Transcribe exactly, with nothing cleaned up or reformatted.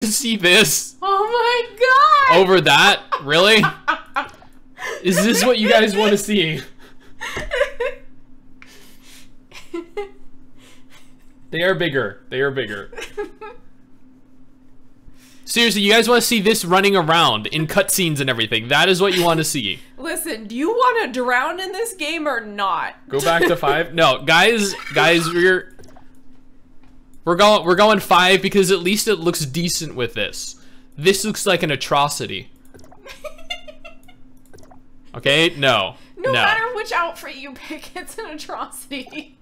see this? Oh my god! Over that? Really? Is this what you guys want to see? They are bigger. They are bigger. Seriously, you guys want to see this running around in cutscenes and everything. That is what you want to see. Listen, do you want to drown in this game or not? Go back to five? No, guys, guys, we're we're going we're going five because at least it looks decent with this. This looks like an atrocity. Okay, no. No, no matter which outfit you pick, it's an atrocity.